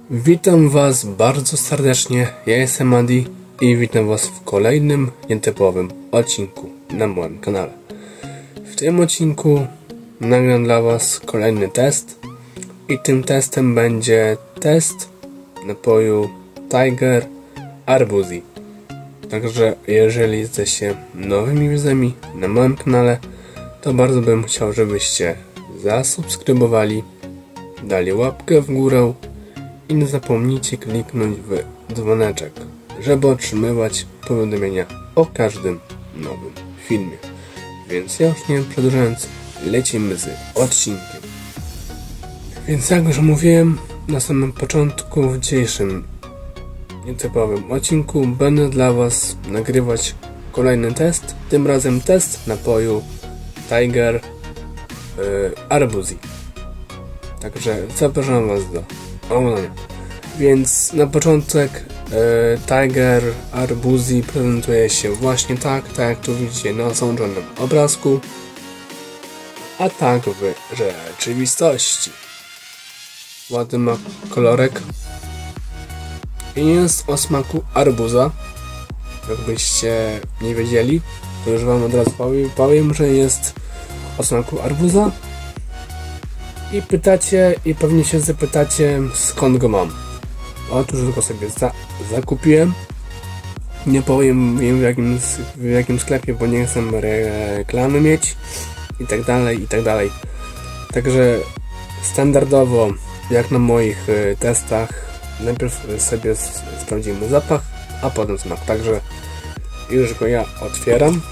Witam Was bardzo serdecznie, ja jestem Adi i witam Was w kolejnym nietypowym odcinku na moim kanale. W tym odcinku nagram dla Was kolejny test i tym testem będzie test napoju Tiger Arbuzzi. Także jeżeli jesteście nowymi widzami na moim kanale, to bardzo bym chciał, żebyście zasubskrybowali, dali łapkę w górę i nie zapomnijcie kliknąć w dzwoneczek, żeby otrzymywać powiadomienia o każdym nowym filmie. Więc ja już nie przedłużając, lecimy z odcinkiem. Więc jak już mówiłem na samym początku, w dzisiejszym nietypowym odcinku będę dla Was nagrywać kolejny test, tym razem test napoju Tiger Arbuzzi. Także zapraszam Was do oglądania. Więc na początek Tiger Arbuzzi prezentuje się właśnie tak jak tu widzicie na załączonym obrazku, a tak w rzeczywistości. Ładny ma kolorek i jest o smaku arbuza. Jakbyście nie wiedzieli, to już Wam od razu powiem, że jest o smaku arbuza. I pytacie, i pewnie się zapytacie, skąd go mam. Otóż go sobie zakupiłem. Nie powiem w jakim sklepie, bo nie chcę reklamy mieć i tak dalej. Także standardowo, jak na moich testach, najpierw sobie sprawdzimy zapach, a potem smak. Także już go ja otwieram.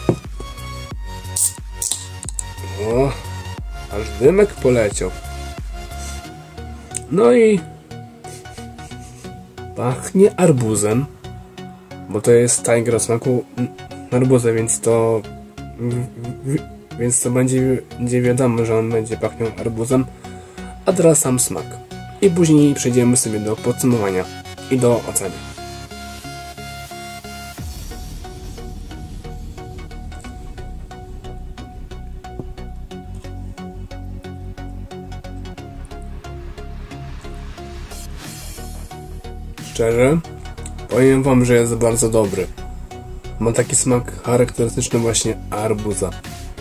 O, aż dymek poleciał. No i pachnie arbuzem, bo to jest Tiger o smaku arbuza, więc to będzie wiadomo, że on będzie pachniał arbuzem. A teraz sam smak. I później przejdziemy sobie do podsumowania i do oceny. Szczerze, powiem Wam, że jest bardzo dobry. Ma taki smak charakterystyczny właśnie arbuza.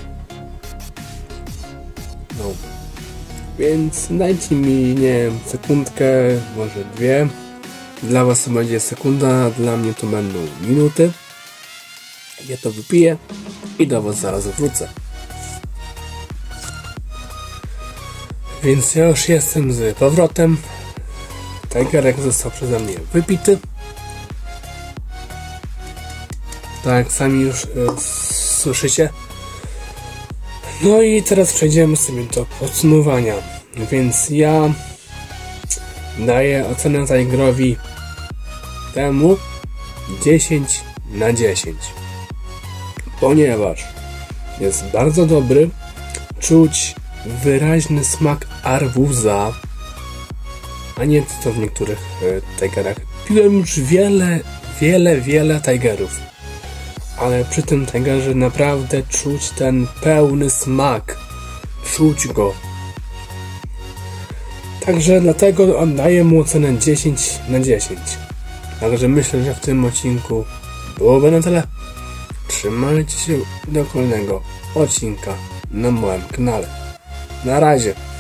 No. Więc dajcie mi, nie wiem, sekundkę, może dwie. Dla Was to będzie sekunda, dla mnie to będą minuty. Ja to wypiję i do Was zaraz wrócę. Więc ja już jestem z powrotem. Tigerek został przeze mnie wypity. Tak jak sami już słyszycie. No i teraz przejdziemy sobie do podsumowania. Więc ja daję ocenę Tigerowi temu 10 na 10. Ponieważ jest bardzo dobry. Czuć wyraźny smak arbuza, a nie to w niektórych Tigerach. Piłem już wiele Tigerów, ale przy tym Tigerze naprawdę czuć ten pełny smak. Czuć go. Także dlatego oddaję mu ocenę 10 na 10. Także myślę, że w tym odcinku byłoby na tyle. Trzymajcie się do kolejnego odcinka na moim kanale. Na razie.